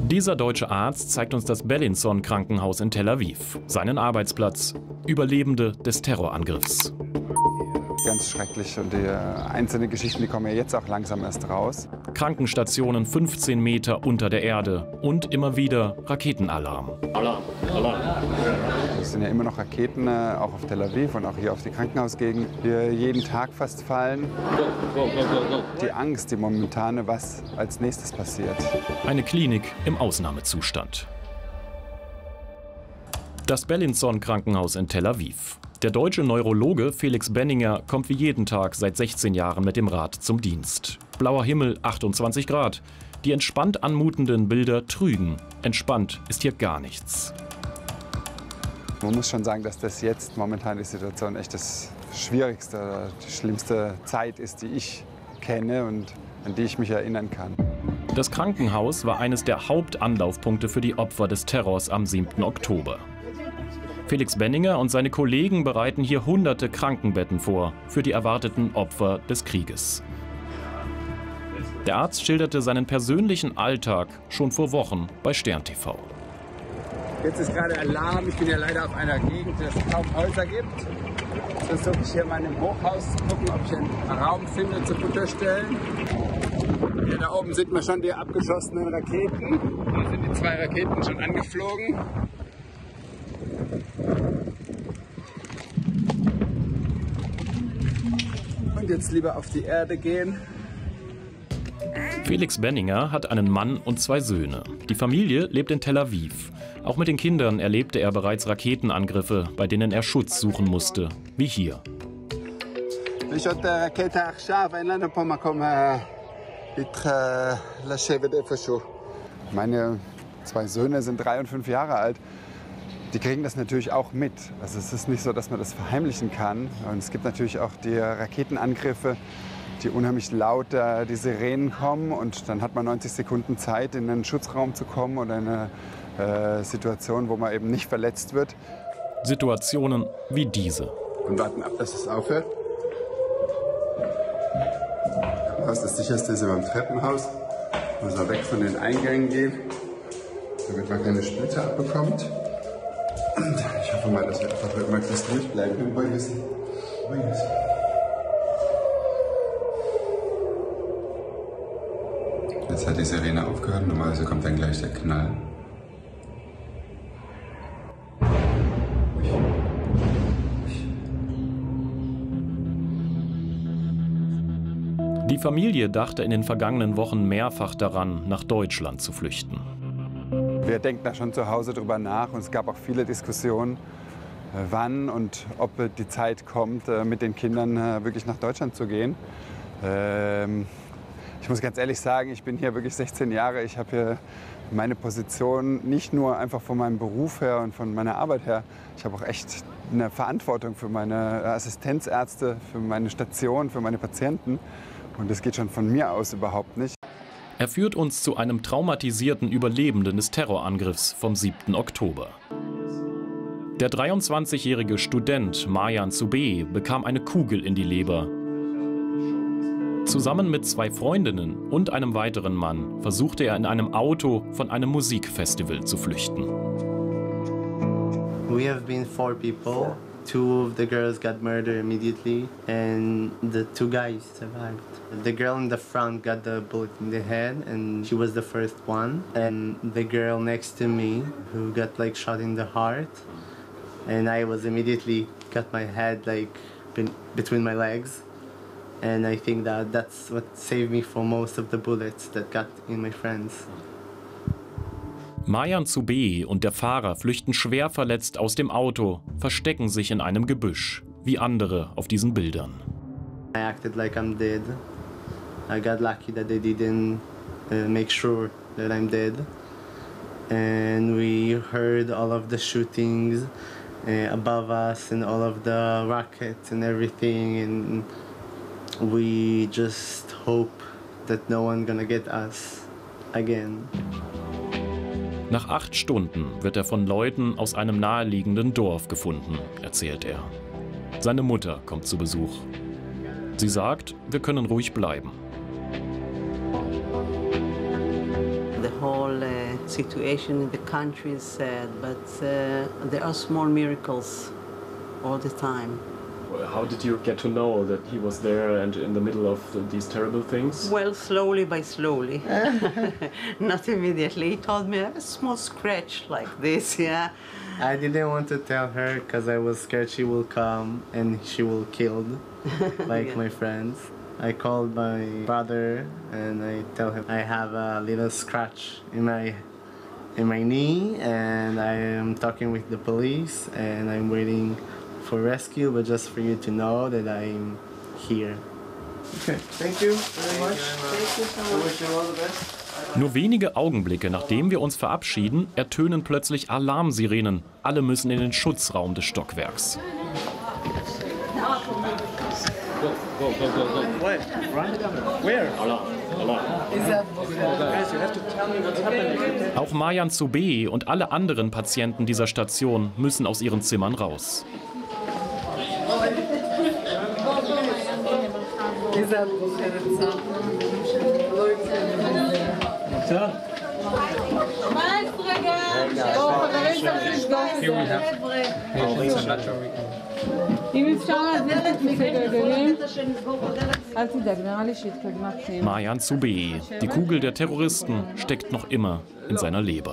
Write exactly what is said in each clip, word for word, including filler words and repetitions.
Dieser deutsche Arzt zeigt uns das Bellinson-Krankenhaus in Tel Aviv, seinen Arbeitsplatz, Überlebende des Terrorangriffs. Ganz schrecklich und die einzelnen Geschichten, die kommen ja jetzt auch langsam erst raus. Krankenstationen fünfzehn Meter unter der Erde und immer wieder Raketenalarm. Alarm, Alarm. Es sind ja immer noch Raketen, auch auf Tel Aviv und auch hier auf die Krankenhausgegend, die jeden Tag fast fallen. Go, go, go, go, go. Die Angst, die momentane, was als nächstes passiert. Eine Klinik im Ausnahmezustand. Das Bellinson-Krankenhaus in Tel Aviv. Der deutsche Neurologe Felix Benninger kommt wie jeden Tag seit sechzehn Jahren mit dem Rad zum Dienst. Blauer Himmel, achtundzwanzig Grad. Die entspannt anmutenden Bilder trügen. Entspannt ist hier gar nichts. Man muss schon sagen, dass das jetzt momentan die Situation echt das schwierigste, die schlimmste Zeit ist, die ich kenne und an die ich mich erinnern kann. Das Krankenhaus war eines der Hauptanlaufpunkte für die Opfer des Terrors am siebten Oktober. Felix Benninger und seine Kollegen bereiten hier hunderte Krankenbetten vor für die erwarteten Opfer des Krieges. Der Arzt schilderte seinen persönlichen Alltag schon vor Wochen bei Stern T V. Jetzt ist gerade Alarm. Ich bin ja leider auf einer Gegend, wo es kaum Häuser gibt. Jetzt versuche ich hier mal in einem Hochhaus zu gucken, ob ich einen Raum finde zu Futterstellen. Hier da oben sieht man schon die abgeschossenen Raketen. Da sind die zwei Raketen schon angeflogen. Und jetzt lieber auf die Erde gehen. Felix Benninger hat einen Mann und zwei Söhne. Die Familie lebt in Tel Aviv. Auch mit den Kindern erlebte er bereits Raketenangriffe, bei denen er Schutz suchen musste, wie hier. Meine zwei Söhne sind drei und fünf Jahre alt. Die kriegen das natürlich auch mit. Also es ist nicht so, dass man das verheimlichen kann. Und es gibt natürlich auch die Raketenangriffe, die unheimlich laut äh, die Sirenen kommen. Und dann hat man neunzig Sekunden Zeit, in einen Schutzraum zu kommen oder in eine äh, Situation, wo man eben nicht verletzt wird. Situationen wie diese. Und warten ab, dass es aufhört. Das, das sicherste ist immer im Treppenhaus. Man soll weg von den Eingängen gehen, damit man keine Splitter abbekommt. Ich hoffe mal, dass wir einfach möglichst ruhig bleiben. Jetzt hat die Sirene aufgehört, normalerweise kommt dann gleich der Knall. Die Familie dachte in den vergangenen Wochen mehrfach daran, nach Deutschland zu flüchten. Wir denken da schon zu Hause drüber nach und es gab auch viele Diskussionen, wann und ob die Zeit kommt, mit den Kindern wirklich nach Deutschland zu gehen. Ich muss ganz ehrlich sagen, ich bin hier wirklich sechzehn Jahre. Ich habe hier meine Position nicht nur einfach von meinem Beruf her und von meiner Arbeit her. Ich habe auch echt eine Verantwortung für meine Assistenzärzte, für meine Station, für meine Patienten. Und das geht schon von mir aus überhaupt nicht. Er führt uns zu einem traumatisierten Überlebenden des Terrorangriffs vom siebten Oktober. Der dreiundzwanzigjährige Student Marjan Zubey bekam eine Kugel in die Leber. Zusammen mit zwei Freundinnen und einem weiteren Mann versuchte er in einem Auto von einem Musikfestival zu flüchten. We have been four people. Two of the girls got murdered immediately and the two guys survived. The girl in the front got the bullet in the head and she was the first one. And the girl next to me who got like shot in the heart. And I was immediately got my head like between my legs. And I think that that's what saved me from most of the bullets that got in my friends. Marjan Zubey und der Fahrer flüchten schwer verletzt aus dem Auto, verstecken sich in einem Gebüsch, wie andere auf diesen Bildern. I acted like I'm dead. I got lucky that they didn't uh, make sure that I'm dead. And we heard all of the shootings uh, above us and all of the rockets and everything. And we just hope that no one gonna get us again. Nach acht Stunden wird er von Leuten aus einem naheliegenden Dorf gefunden, erzählt er. Seine Mutter kommt zu Besuch. Sie sagt, wir können ruhig bleiben. The whole whole uh, situation in the country is sad, but uh, there are small miracles all the time. How did you get to know that he was there and in the middle of these terrible things? Well, slowly by slowly. Not immediately. He told me I have a small scratch like this, yeah. I didn't want to tell her because I was scared she will come and she will kill like Yeah. my friends. I called my brother and I tell him I have a little scratch in my in my knee and I am talking with the police and I'm waiting for rescue, but just for you to know that I'm here. Okay, thank you very much. Thank you so I much. wish you all the best. Nur wenige Augenblicke nachdem wir uns verabschieden, ertönen plötzlich Alarmsirenen. Alle müssen in den Schutzraum des Stockwerks. Go, go, go, go, go. What? Run? Where? Alarm, alarm. Guys, you have to tell me what's happening. Auch Marjan Zoubei und alle anderen Patienten dieser Station müssen aus ihren Zimmern raus. אם אפשר להזמין את כיסא גלגלים, אל תדאג, נראה לי שהתקדמה פנימה. Marjan Zoubei, die Kugel der Terroristen, steckt noch immer in seiner Leber.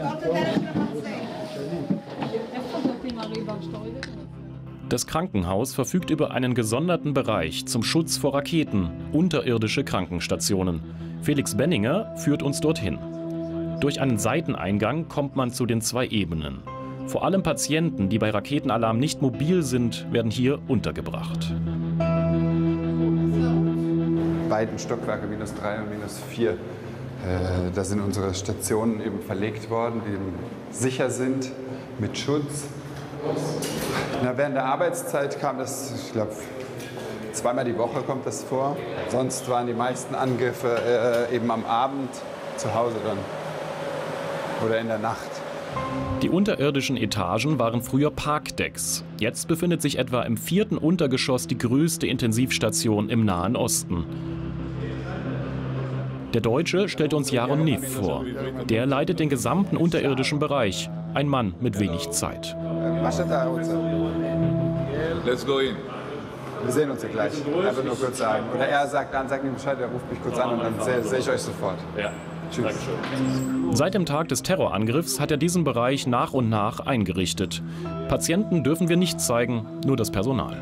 Das Krankenhaus verfügt über einen gesonderten Bereich zum Schutz vor Raketen, unterirdische Krankenstationen. Felix Benninger führt uns dorthin. Durch einen Seiteneingang kommt man zu den zwei Ebenen. Vor allem Patienten, die bei Raketenalarm nicht mobil sind, werden hier untergebracht. Beiden Stockwerke, minus drei und minus vier, äh, da sind unsere Stationen eben verlegt worden, die eben sicher sind, mit Schutz. Na, während der Arbeitszeit kam das, ich glaube, zweimal die Woche kommt das vor. Sonst waren die meisten Angriffe äh, eben am Abend zu Hause dann oder in der Nacht. Die unterirdischen Etagen waren früher Parkdecks. Jetzt befindet sich etwa im vierten Untergeschoss die größte Intensivstation im Nahen Osten. Der Deutsche stellt uns Jaron Niv vor. Der leitet den gesamten unterirdischen Bereich. Ein Mann mit wenig Zeit. Let's go in. Wir sehen uns ja gleich. Einfach nur kurz sagen. Oder er sagt dann, sagt ihm Bescheid, er ruft mich kurz an und dann sehe seh ich euch sofort. Ja. Tschüss. Seit dem Tag des Terrorangriffs hat er diesen Bereich nach und nach eingerichtet. Patienten dürfen wir nicht zeigen, nur das Personal.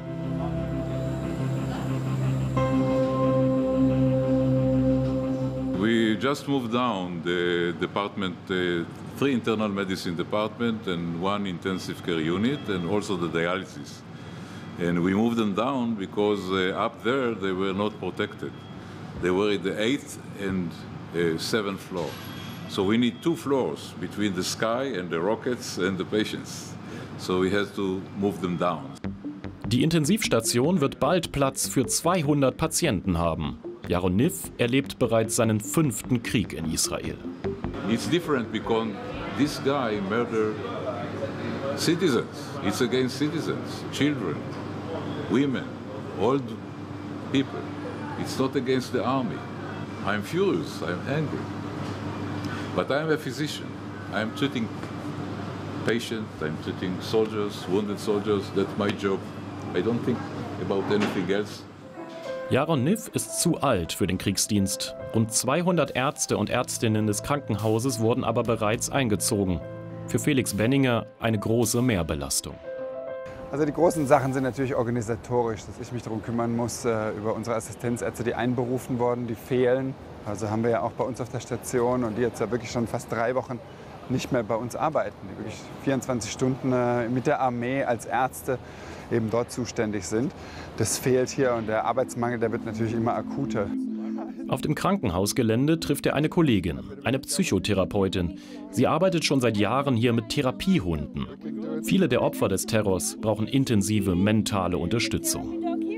We just moved down the department, uh, three internal medicine department and one intensive care unit and also the dialysis. And we moved them down because uh, up there they were not protected. They were in the eighth and uh, seventh floor. So we need two floors between the sky and the rockets and the patients. So we had to move them down. Die Intensivstation wird bald Platz für zweihundert Patienten haben. Jaron Niv erlebt bereits seinen fünften Krieg in Israel. It's different because this guy murdered citizens. It's against citizens, children, women, old people. It's not against the army. I'm furious, I'm angry. But I'm a physician. I'm treating patients, I'm treating soldiers, wounded soldiers. That's my job. I don't think about anything else. Jaron Niv ist zu alt für den Kriegsdienst. Rund zweihundert Ärzte und Ärztinnen des Krankenhauses wurden aber bereits eingezogen. Für Felix Benninger eine große Mehrbelastung. Also die großen Sachen sind natürlich organisatorisch, dass ich mich darum kümmern muss, äh, über unsere Assistenzärzte, die einberufen wurden, die fehlen. Also haben wir ja auch bei uns auf der Station und die jetzt ja wirklich schon fast drei Wochen nicht mehr bei uns arbeiten, die wirklich vierundzwanzig Stunden äh, mit der Armee als Ärzte eben dort zuständig sind. Das fehlt hier und der Arbeitsmangel, der wird natürlich immer akuter. Auf dem Krankenhausgelände trifft er eine Kollegin, eine Psychotherapeutin. Sie arbeitet schon seit Jahren hier mit Therapiehunden. Viele der Opfer des Terrors brauchen intensive mentale Unterstützung.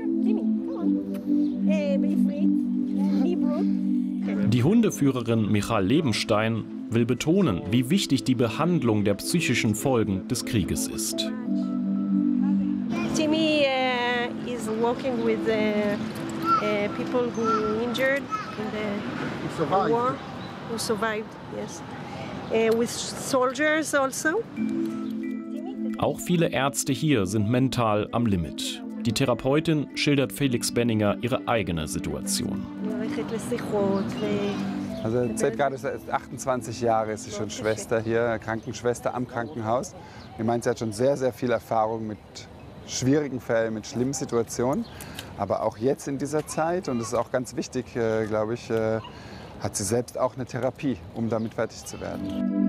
Die Hundeführerin Michal Lebenstein will betonen, wie wichtig die Behandlung der psychischen Folgen des Krieges ist. Timmy uh, is working with uh, uh, people who injured in the war. who survived. Yes, uh, with soldiers also. Auch viele Ärzte hier sind mental am Limit. Die Therapeutin schildert Felix Benninger ihre eigene Situation. Also seit gerade achtundzwanzig Jahre ist sie schon Schwester hier, Krankenschwester am Krankenhaus. Ich meine, sie hat schon sehr, sehr viel Erfahrung mit schwierigen Fällen, mit schlimmen Situationen. Aber auch jetzt in dieser Zeit, und das ist auch ganz wichtig, äh, glaube ich, äh, hat sie selbst auch eine Therapie, um damit fertig zu werden.